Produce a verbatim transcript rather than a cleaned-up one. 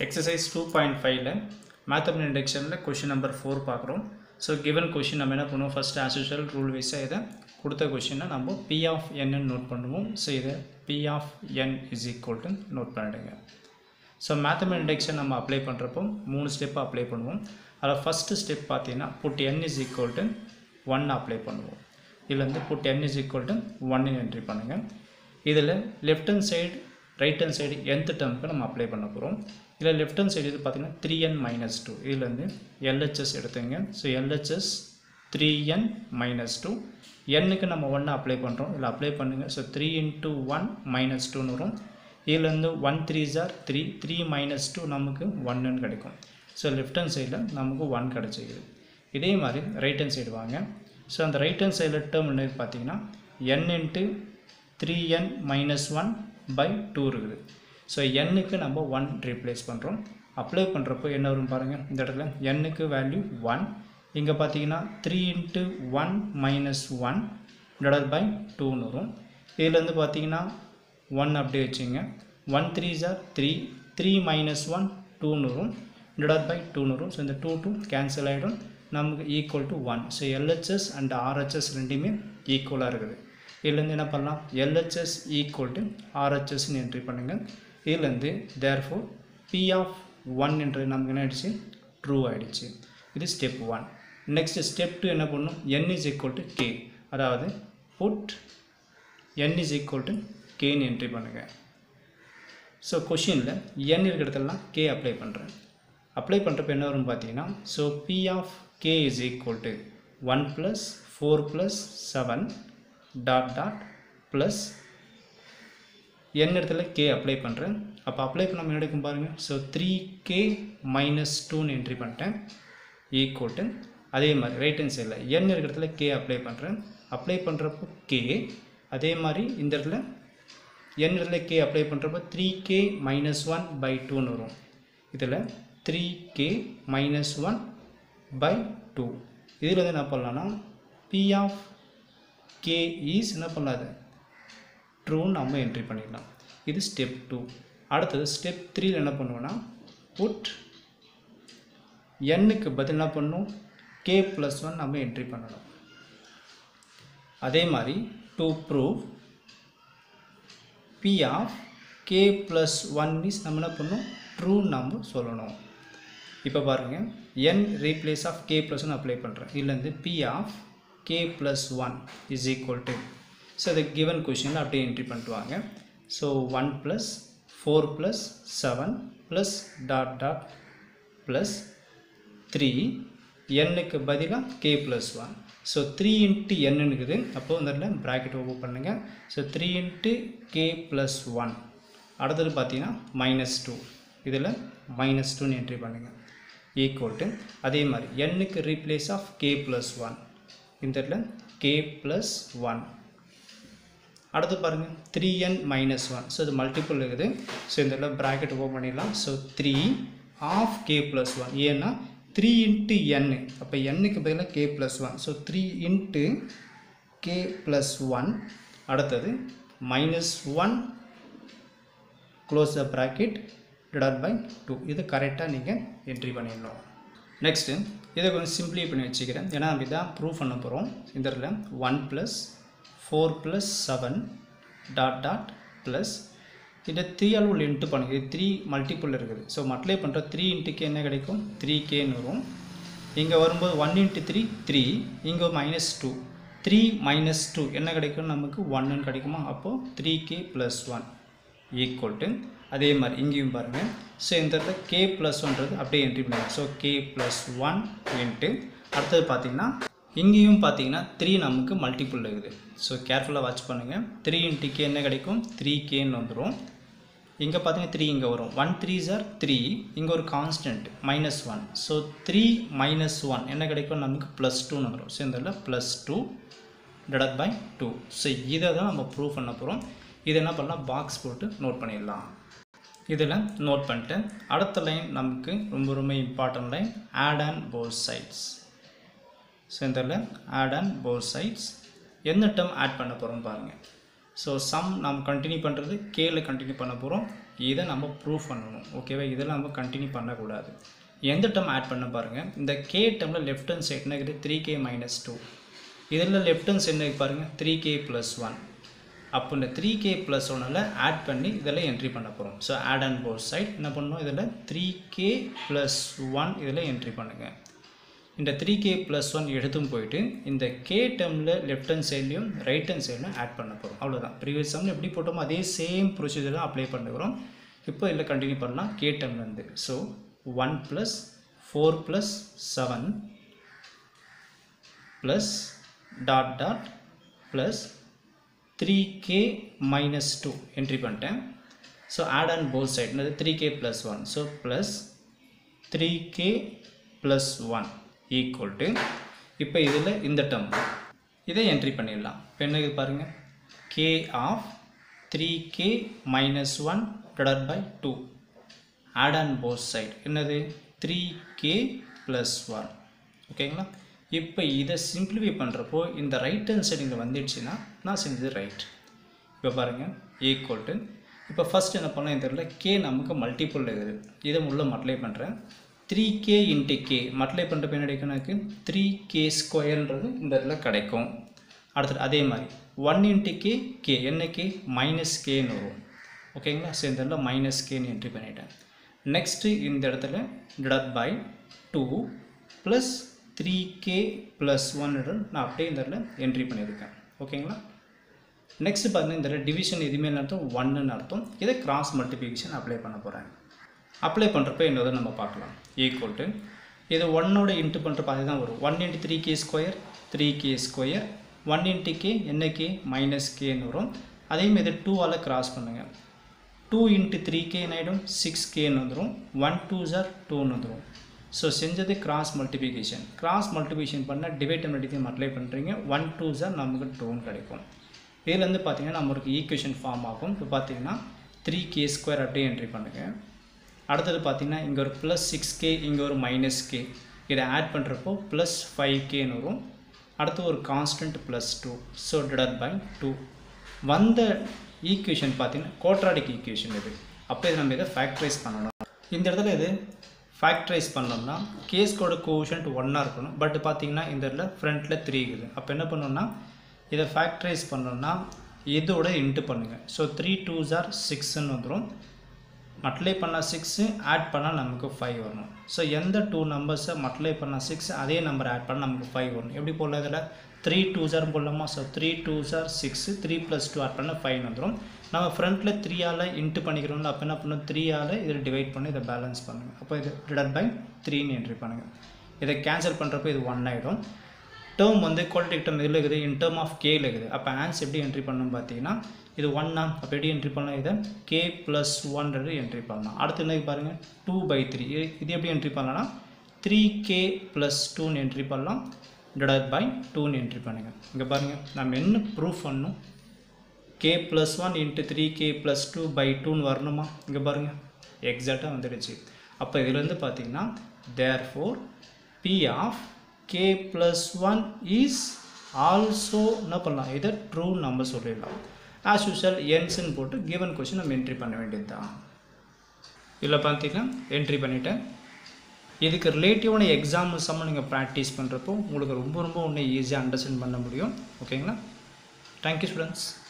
Exercise two point five la mathematical induction la question number four பார்க்குறோம். So given question நம்ம என்ன பண்ணுவோம், first as usual rule wise இத கொடுத்த question நம்ம p of n நோட் பண்ணுவோம். So இத p of n is equal to note பண்ணிடுங்க. So mathematical induction நம்ம அப்ளை பண்றப்போ மூணு ஸ்டெப் அப்ளை பண்ணுவோம். அதுல first step பார்த்தீங்கன்னா put n is equal to one apply பண்ணுவோம். இதுல இருந்து put n is equal to one ன்னு என்ட்ரி பண்ணுங்க. இதுல left hand side right hand side nth termக்கு நம்ம அப்ளை பண்ண போறோம். இதுல left hand side இது பாத்தீங்கன்னா three n minus two. இதுல இருந்து L H S எடுத்துங்க. So L H S three n minus two. n க்கு நம்ம one அப்ளை பண்றோம். இதுல அப்ளை பண்ணுங்க. So three into one minus two ன்னு வரும். இதுல இருந்து one threes are three. three minus two நமக்கு one ன்னு கிடைக்கும். So left hand sideல நமக்கு one கிடைச்சிருது. இதே மாதிரி right hand side வாங்க. So அந்த right hand sideல term என்ன பாத்தீங்கன்னா n into three n minus one by two இருக்குது. So n க்கு நம்ம one replace பண்றோம். அப்ளை பண்றப்போ என்ன வரும் பாருங்க. இந்த இடத்துல n க்கு வேல்யூ one. இங்க பாத்தீங்கன்னா three into one minus one divided by two ன்னு வரும். இதுல இருந்து பாத்தீங்கன்னா one அப்படியே வெச்சீங்க. one threes are three. three minus one two ன்னு வரும். divided by two ன்னு வரும். So இந்த two two cancel ஆயிடும். நமக்கு equal to one. So L H S and R H S ரெண்டுமே ஈக்குவலா இருக்குது. இதுல இருந்து என்ன பண்ணலாம், L H S equal to R H S ன்னு என்ட்ரி பண்ணுங்க. இதுல இருந்து therefore p of one என்று நமக்கு என்ன ஆயிடுச்சு, true ஆயிடுச்சு. இது step one. next step two என்ன பண்ணனும், n is equal to k, அதாவது put n is equal to k ன்னு என்ட்ரி பண்ணுங்க. so questionல n இருக்கிற இடத்துலலாம் k அப்ளை பண்றேன். அப்ளை பண்றப்ப என்ன வரும் பாத்தீங்கன்னா, so p of k is equal to one plus four plus seven dot dot plus n இடத்துல k அப்ளை பண்றேன். அப்ப அப்ளை பண்ண நம்ம எடுக்கும் பாருங்க. so three k minus two ன்னு என்ட்ரி பண்ணிட்டேன் equal to, அதே மாதிரி ரைட் ஹேண்ட் சைடுல n இருக்கிற இடத்துல k அப்ளை பண்றேன். அப்ளை பண்றப்போ k, அதே மாதிரி இந்த இடத்துல n இடத்துல k அப்ளை பண்றப்போ three k minus one by two ன்னு வரும். இதுல three k minus one by two. இதுல வந்து என்ன பண்ணலாம்னா p of k is என்ன பண்ணாது, true நம்ம என்ட்ரி பண்ணிடலாம். இது step two. அடுத்தது step three ல என்ன பண்ணுவோம்னா put n க்கு பதிலா என்ன பண்ணனும், k plus one நம்ம என்ட்ரி பண்ணலாம். அதே மாதிரி to prove p of k plus one is நம்ம என்ன பண்ணனும், true நம்ம சொல்லணும். இப்போ பாருங்க, n replace of k plus one apply பண்றேன். இதுல இருந்து p of k plus one is equal to, so the given question la அப்படியே என்ட்ரி பண்ணிட்டு வாங்க. so one plus four plus seven plus dot dot plus three, n க்கு பதிலா k plus one. so three into n இருக்குது. அப்போ இந்த இடத்துல bracket open பண்ணுங்க. so three into k plus one. அடுத்து பாத்தீங்கன்னா minus two. இதுல minus two ன்னு என்ட்ரி பண்ணுங்க equal to, அதே மாதிரி n க்கு replace of k plus one. இந்த இடத்துல k plus one. அடுத்து பாருங்க three n minus one. so இது மல்டிபிள் இருக்குது. so இந்த இடத்துல bracket ஓபன் பண்ணிடலாம். so three of k plus one. ஏன்னா three into n, அப்ப n க்கு பதிலா k plus one. so three into k plus one. அடுத்தது minus one close the bracket divided by two. இது கரெக்ட்டா நீங்க என்ட்ரி பண்ணிடணும். நெக்ஸ்ட் இதை கொஞ்சம் சிம்பிளை பண்ணி வச்சுக்கிறேன். ஏன்னா நம்ம இதான் ப்ரூவ் பண்ண போகிறோம். இந்த இடத்துல one plus four plus seven dot dot plus இதை த்ரீ அளவு இன்ட்டு பண்ணுங்க. இது த்ரீ மல்டிபிள் இருக்குது. ஸோ மல்டிப்ளை பண்ணுற த்ரீ இன்ட்டுக்கு என்ன கிடைக்கும், த்ரீ கேன்னு வரும். இங்கே வரும்போது ஒன் இன்ட்டு த்ரீ த்ரீ, இங்கே minus two, three minus two என்ன கிடைக்கும், நமக்கு ஒன்னு கிடைக்குமா. அப்போது three k plus one equal to, அதே மாதிரி இங்கேயும் பாருங்கள். ஸோ இந்த இடத்துல k plus ஒன்றது அப்படியே என்ட்ரி பண்ணுங்க. So k plus one into, அடுத்தது பார்த்தீங்கன்னா இங்கேயும் பார்த்தீங்கன்னா த்ரீ நமக்கு மல்டிபிள் இருக்குது. ஸோ கேர்ஃபுல்லாக வாட்ச் பண்ணுங்கள். த்ரீ இன்ட்டு கே என்ன கிடைக்கும், த்ரீ கேன்னு வந்துடும். இங்கே பார்த்தீங்கன்னா த்ரீ இங்கே வரும். ஒன் த்ரீஸ் ஆர் த்ரீ, இங்கே ஒரு constant minus one. So three minus one என்ன கிடைக்கும், நமக்கு ப்ளஸ் டூன்னு வந்துடும். ஸோ இந்த இடத்துல plus two divided by two. So இதை தான் நம்ம ப்ரூவ் பண்ண போகிறோம். இதை என்ன பண்ணலாம், பாக்ஸ் போட்டு நோட் பண்ணிடலாம். இதில் நோட் பண்ணிட்டு அடுத்த லைன் நமக்கு ரொம்ப ரொம்ப important line, add and both sides. So இந்த ஆட் அண்ட் போத் சைட்ஸ் எந்த டேர்ம் ஆட் பண்ண போகிறோம் பாருங்கள். ஸோ சம் நாம் கண்டினியூ பண்ணுறது கேல கண்டினியூ பண்ண போகிறோம். இதை நம்ம ப்ரூவ் பண்ணணும். ஓகேவா? இதெல்லாம் நம்ம கண்டினியூ பண்ணக்கூடாது. எந்த டேர்ம் ஆட் பண்ண பாருங்கள். இந்த கே டேர்மில் லெஃப்ட் ஹேண்ட் சைடு என்ன இருக்குது? Three k minus two. இதில் லெஃப்ட் ஹேண்ட் சைடு என்ன பாருங்கள்? Three k plus one. அப்போ இந்த த்ரீ கே ப்ளஸ் ஒன்னில் ஆட் பண்ணி இதில் என்ட்ரி பண்ண போகிறோம். So add and both side என்ன பண்ணணும்? இதில் த்ரீ கே ப்ளஸ் ஒன் இதில் என்ட்ரி பண்ணுங்கள். இந்த த்ரீ கே ப்ளஸ் ஒன் எடுத்தும் போயிட்டு இந்த கே டேர்மில் லெஃப்ட் ஹேண்ட் சைட்லையும் ரைட் ஹேண்ட் சைட்லையும் ஆட் பண்ண போகிறோம். அவ்வளோதான். ப்ரீவியஸ் சம்மில் எப்படி போட்டோமோ அதே சேம் ப்ரொசீஜர் அப்ளை பண்ணுறோம். இப்போ இதில் கண்டினியூ பண்ணலாம் கே டேர்ம்லேருந்து. So one plus four plus seven plus dot dot plus three k minus two entry பண்ணிட்டேன். So add and both side என்னது? Three k plus one. So plus three k plus one equal to இப்போ இதில் இந்த term இதை entry பண்ணிடலாம். இப்போ என்ன இது பாருங்கள்? K of three k minus one divided by two. Add and both side என்னது? Three k plus one. ஓகேங்களா? இப்போ இதை சிம்பிளிஃபை பண்ணுறப்போ இந்த ரைட் ஹேண்ட் சைடு இங்கே வந்துடுச்சுன்னா நான் செஞ்சது ரைட். இப்போ பாருங்கள் ஈக்குவல் டு இப்போ ஃபஸ்ட் என்ன பண்ணலாம்? இந்த இடத்துல கே நமக்கு மல்டிபிள் இருக்குது. இதை உள்ள மல்டிப்ளை பண்ணுறேன். Three k into k multiply பண்ணுறப்ப என்ன கிடைக்கும்? எனக்கு த்ரீ கே ஸ்கொயர்ன்றது இந்த இடத்துல கிடைக்கும். அடுத்தது அதே மாதிரி ஒன் இன்ட்டு கே கே என்ன கே? மைனஸ் கேன்னு வரும். ஓகேங்களா? ஸோ இந்த இடத்துல மைனஸ் கேன்னு என்ட்ரி பண்ணிட்டேன். நெக்ஸ்ட்டு இந்த இடத்துல divide by two plus three k plus one நான் அப்படியே இந்த இடத்துல என்ட்ரி பண்ணியிருக்கேன். ஓகேங்களா? நெக்ஸ்ட் பார்த்தீங்கன்னா இந்த டிவிஷன் எதுவுமே அர்த்தம் ஒன்றுன்னு அர்த்தம். இதை கிராஸ் மல்டிப்ளிகேஷன் அப்ளை பண்ண போகிறேன். அப்ளை பண்ணுறப்ப என்னதை நம்ம பார்க்கலாம். ஈக்குவல் டு இது ஒன்னோட இன்ட்டு பண்ணுறப்ப அதே தான் வரும். One into three k square three k square one into k என்ன கே? மைனஸ் கேன்னு வரும். அதேமாதிரி இதை டூவால் கிராஸ் பண்ணுங்கள். டூ இன்ட்டு த்ரீ கே ஆகிடும் சிக்ஸ் கேன்னு வந்துடும். ஒன் டூ ஜார் டூன்னு வந்துடும். ஸோ செஞ்சது கிராஸ் மல்டிப்ளிகேஷன். கிராஸ் மல்டிப்ளிகேஷன் பண்ணால் டிவைட் மல்டிப்ளிகேஷன் அப்ளை பண்ணுறீங்க. ஒன் டூ ஜார் நமக்கு டூன்னு கிடைக்கும். இதுலேருந்து பார்த்தீங்கன்னா நம்மளுக்கு ஈக்குவேஷன் ஃபார்ம் ஆகும். இப்போ பார்த்தீங்கன்னா த்ரீ கே ஸ்கொயர் அப்படியே என்ட்ரி பண்ணுங்கள். அடுத்தது பார்த்தீங்கன்னா இங்கே ஒரு ப்ளஸ் சிக்ஸ் கே இங்கே ஒரு மைனஸ் கே இதை ஆட் பண்ணுறப்போ ப்ளஸ் ஃபைவ் கேன்னு வரும். அடுத்து ஒரு constant plus two. So divide by two. வந்த ஈக்குவேஷன் பார்த்தீங்கன்னா குவாட்ராடிக் ஈக்குவேஷன் இது. அப்போ இதை நம்ம இதை ஃபேக்டரைஸ் பண்ணணும். இந்த இடத்துல இது ஃபேக்டரைஸ் பண்ணோம்னா கேஸ்கோட கோஷன்ட் ஒன்னாக இருக்கணும். பட் பார்த்தீங்கன்னா இந்த இடத்துல ஃப்ரண்ட்டில் த்ரீ இருக்குது. அப்போ என்ன பண்ணணும்னா இதை ஃபேக்டரைஸ் பண்ணோம்னா இதோட இன்ட்டு பண்ணுங்கள். ஸோ த்ரீ டூ ஜார் சிக்ஸ்ன்னு வந்துடும். மல்டிப்ளை பண்ணால் சிக்ஸு ஆட் பண்ணால் நமக்கு ஃபைவ் வரணும். ஸோ எந்த டூ நம்பர்ஸை மல்டிப்ளை பண்ணால் சிக்ஸ் அதே நம்பர் ஆட் பண்ணால் நமக்கு ஃபைவ் வரணும். எப்படி போடலாம்? இதில் த்ரீ டூ ஜார் போடலாமா? ஸோ த்ரீ டூ ஜார் six three plus two add பண்ணால் ஃபைவ் வந்துடும். நம்ம ஃப்ரண்ட்டில் த்ரீயால் இன்ட்டு பண்ணிக்கிறோம்ல. அப்போ என்ன பண்ணணும்? த்ரீயால் இதில் டிவைட் பண்ணி இதை பேலன்ஸ் பண்ணுங்கள். அப்போ இது டிவைட் பை த்ரீன்னு என்ட்ரி பண்ணுங்கள். இதை கேன்சல் பண்ணுறப்போ இது ஒன் ஆகிடும். டேர்ம் வந்து குவாலிட்டிக் டேர்ம் இதில் இருக்குது. இன் டேர்ம் ஆஃப் கேல இருக்குது. அப்போ ஆன்சர் எப்படி என்ட்ரி பண்ணணும் பார்த்தீங்கன்னா இது ஒன்னா. அப்போ எப்படி என்ட்ரி பண்ணலாம்? இதை கே ப்ளஸ் ஒன்றது என்ட்ரி பண்ணலாம். அடுத்து என்ன பாருங்கள்? Two by three. இது எப்படி என்ட்ரி பண்ணலாம்னா த்ரீ கே ப்ளஸ் டூன்னு என்ட்ரி பண்ணலாம். டிவைட் பை டூன்னு என்ட்ரி பண்ணுங்கள். இங்கே பாருங்கள் நம்ம என்ன ப்ரூஃப் பண்ணணும்? K plus one into three k plus two by டூன்னு வரணுமா? இங்கே பாருங்கள் எக்ஸாக்டாக வந்துடுச்சு. அப்போ இதுலேருந்து பார்த்தீங்கன்னா therefore p of k plus one is also என்ன பண்ணலாம்? இதை ட்ரூ நம்ம சொல்லிடலாம். ஆஸ் யூஷுவல் என்ஸ்ன்னு போட்டு கிவன் கொஷின் நம்ம என்ட்ரி பண்ண வேண்டியது தான். இதில் பார்த்தீங்கன்னா என்ட்ரி பண்ணிவிட்டேன். இதுக்கு ரிலேட்டிவான எக்ஸாம்பிள் சம்ம நீங்கள் ப்ராக்டிஸ் பண்ணுறப்போ உங்களுக்கு ரொம்ப ரொம்ப ஒன்று ஈஸியாக அண்டர்ஸ்டாண்ட் பண்ண முடியும். ஓகேங்களா? Thank you students.